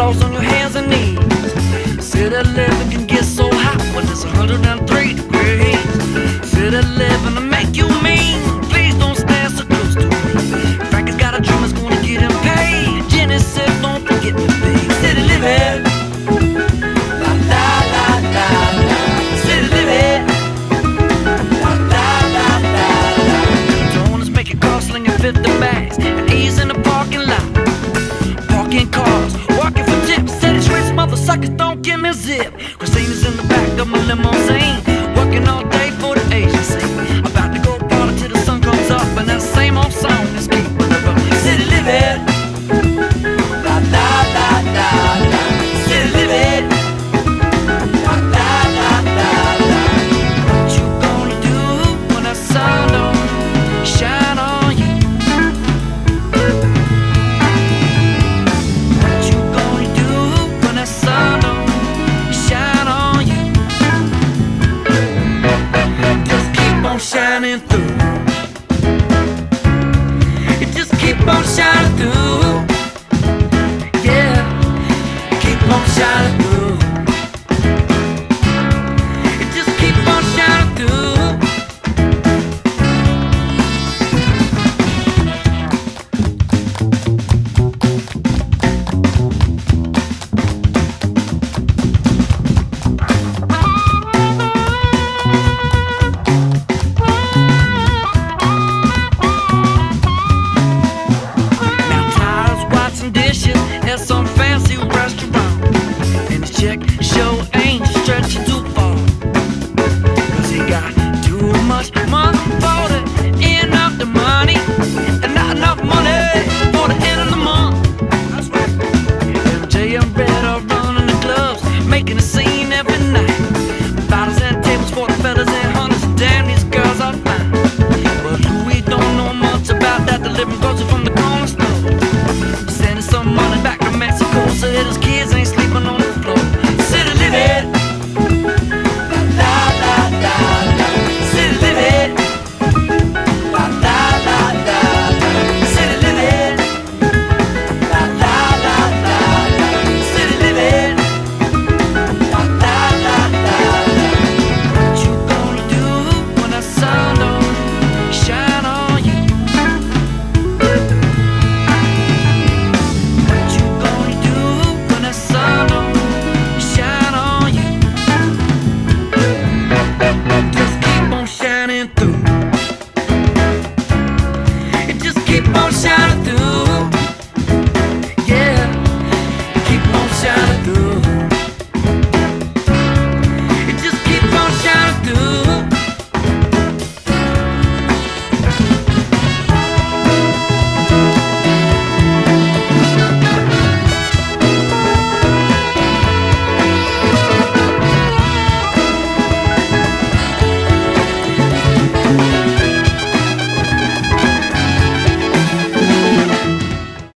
falls on your hands and knees. City living can get so hot when it's 103 degrees. City living to make you mean. Please don't stand so close to me. Frankie's got a dream that's gonna get him paid. Jenny said don't forget me, babe. City living, la la la la la. City living, la la la la la. Don't wanna make it cost slinging 50 bags and ease in the parking lot. Parking cars, walking for tips. City streets, motherfuckers don't give me a zip. Christina's in the back of my limousine, working all day for the agency. About to go party till the sun comes up, and that same old song is keeping her up. City living, la la la la la. City living, la la la la la. What you gonna do when that sun don't shine on you? What you gonna do when that sun don't shine on you? Just keep on shining through. You just keep on shining through. Yeah, keep on shining through. You just keep on shining through. Now Tyler's washing dishes at some fancy restaurant, and his check shows